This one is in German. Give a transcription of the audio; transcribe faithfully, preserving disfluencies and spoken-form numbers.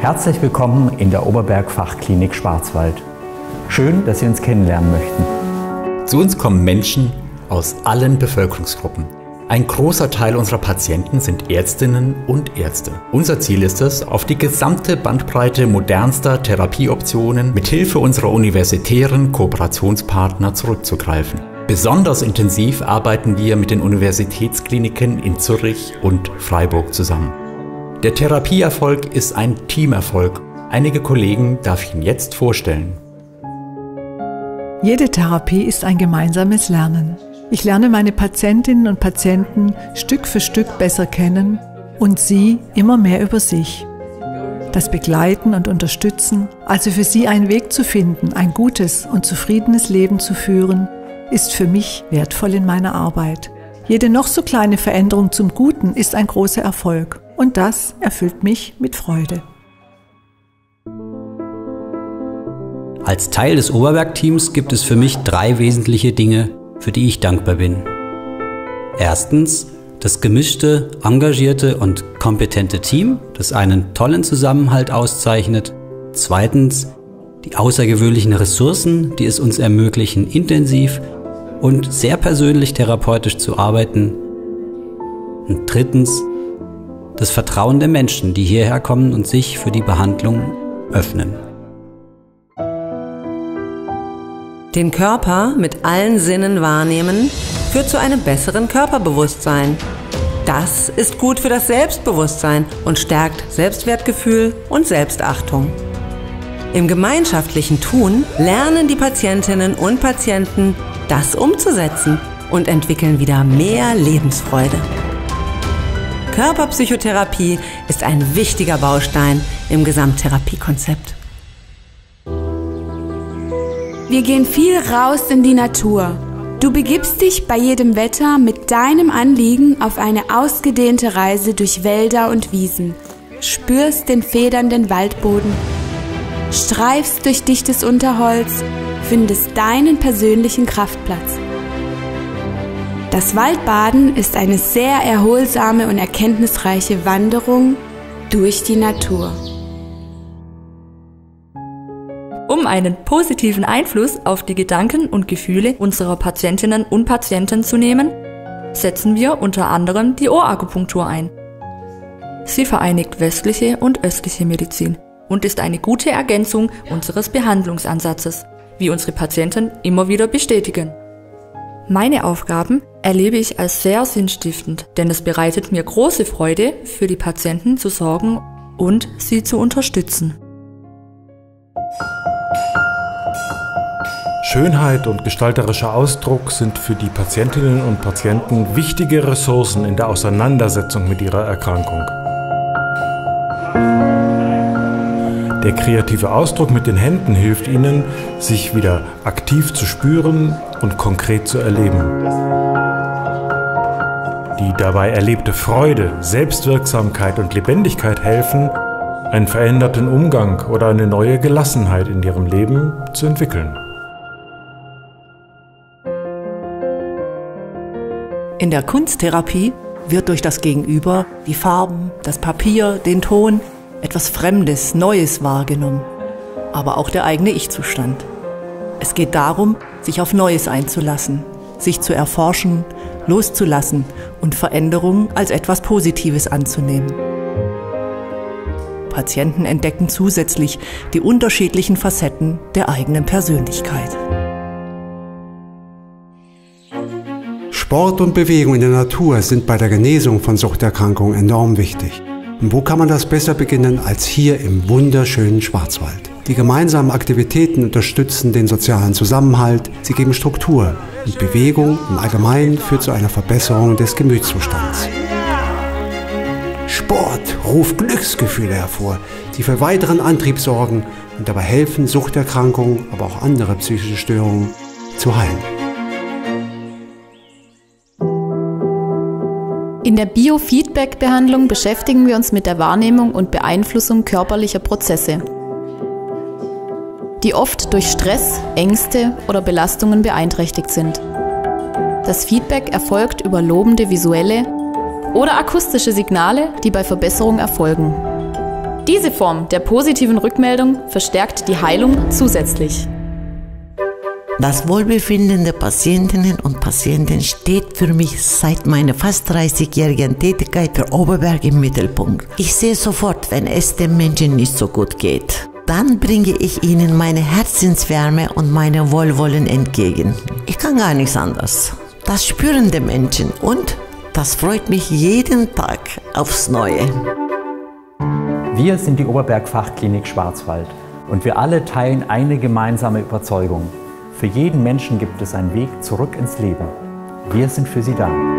Herzlich willkommen in der Oberberg-Fachklinik Schwarzwald. Schön, dass Sie uns kennenlernen möchten. Zu uns kommen Menschen aus allen Bevölkerungsgruppen. Ein großer Teil unserer Patienten sind Ärztinnen und Ärzte. Unser Ziel ist es, auf die gesamte Bandbreite modernster Therapieoptionen mit Hilfe unserer universitären Kooperationspartner zurückzugreifen. Besonders intensiv arbeiten wir mit den Universitätskliniken in Zürich und Freiburg zusammen. Der Therapieerfolg ist ein Teamerfolg. Einige Kollegen darf ich Ihnen jetzt vorstellen. Jede Therapie ist ein gemeinsames Lernen. Ich lerne meine Patientinnen und Patienten Stück für Stück besser kennen und sie immer mehr über sich. Das Begleiten und Unterstützen, also für sie einen Weg zu finden, ein gutes und zufriedenes Leben zu führen, ist für mich wertvoll in meiner Arbeit. Jede noch so kleine Veränderung zum Guten ist ein großer Erfolg und das erfüllt mich mit Freude. Als Teil des Oberberg-Teams gibt es für mich drei wesentliche Dinge, für die ich dankbar bin. Erstens das gemischte, engagierte und kompetente Team, das einen tollen Zusammenhalt auszeichnet. Zweitens die außergewöhnlichen Ressourcen, die es uns ermöglichen, intensiv und sehr persönlich therapeutisch zu arbeiten. Und drittens das Vertrauen der Menschen, die hierher kommen und sich für die Behandlung öffnen. Den Körper mit allen Sinnen wahrnehmen, führt zu einem besseren Körperbewusstsein. Das ist gut für das Selbstbewusstsein und stärkt Selbstwertgefühl und Selbstachtung. Im gemeinschaftlichen Tun lernen die Patientinnen und Patienten, das umzusetzen und entwickeln wieder mehr Lebensfreude. Körperpsychotherapie ist ein wichtiger Baustein im Gesamttherapiekonzept. Wir gehen viel raus in die Natur. Du begibst dich bei jedem Wetter mit deinem Anliegen auf eine ausgedehnte Reise durch Wälder und Wiesen, spürst den federnden Waldboden, streifst durch dichtes Unterholz, findest deinen persönlichen Kraftplatz. Das Waldbaden ist eine sehr erholsame und erkenntnisreiche Wanderung durch die Natur. Um einen positiven Einfluss auf die Gedanken und Gefühle unserer Patientinnen und Patienten zu nehmen, setzen wir unter anderem die Ohrakupunktur ein. Sie vereinigt westliche und östliche Medizin und ist eine gute Ergänzung unseres Behandlungsansatzes, wie unsere Patienten immer wieder bestätigen. Meine Aufgaben erlebe ich als sehr sinnstiftend, denn es bereitet mir große Freude, für die Patienten zu sorgen und sie zu unterstützen. Schönheit und gestalterischer Ausdruck sind für die Patientinnen und Patienten wichtige Ressourcen in der Auseinandersetzung mit ihrer Erkrankung. Der kreative Ausdruck mit den Händen hilft ihnen, sich wieder aktiv zu spüren und konkret zu erleben. Die dabei erlebte Freude, Selbstwirksamkeit und Lebendigkeit helfen, einen veränderten Umgang oder eine neue Gelassenheit in ihrem Leben zu entwickeln. In der Kunsttherapie wird durch das Gegenüber, die Farben, das Papier, den Ton, etwas Fremdes, Neues wahrgenommen, aber auch der eigene Ich-Zustand. Es geht darum, sich auf Neues einzulassen, sich zu erforschen, loszulassen und Veränderungen als etwas Positives anzunehmen. Patienten entdecken zusätzlich die unterschiedlichen Facetten der eigenen Persönlichkeit. Sport und Bewegung in der Natur sind bei der Genesung von Suchterkrankungen enorm wichtig. Und wo kann man das besser beginnen als hier im wunderschönen Schwarzwald? Die gemeinsamen Aktivitäten unterstützen den sozialen Zusammenhalt, sie geben Struktur und Bewegung im Allgemeinen führt zu einer Verbesserung des Gemütszustands. Sport ruft Glücksgefühle hervor, die für weiteren Antrieb sorgen und dabei helfen, Suchterkrankungen, aber auch andere psychische Störungen zu heilen. In der Biofeedback-Behandlung beschäftigen wir uns mit der Wahrnehmung und Beeinflussung körperlicher Prozesse, die oft durch Stress, Ängste oder Belastungen beeinträchtigt sind. Das Feedback erfolgt über lobende visuelle oder akustische Signale, die bei Verbesserung erfolgen. Diese Form der positiven Rückmeldung verstärkt die Heilung zusätzlich. Das Wohlbefinden der Patientinnen und Patienten steht für mich seit meiner fast dreißigjährigen Tätigkeit für Oberberg im Mittelpunkt. Ich sehe sofort, wenn es den Menschen nicht so gut geht. Dann bringe ich ihnen meine Herzenswärme und meine Wohlwollen entgegen. Ich kann gar nichts anderes. Das spüren die Menschen und das freut mich jeden Tag aufs Neue. Wir sind die Oberberg Fachklinik Schwarzwald und wir alle teilen eine gemeinsame Überzeugung. Für jeden Menschen gibt es einen Weg zurück ins Leben. Wir sind für Sie da.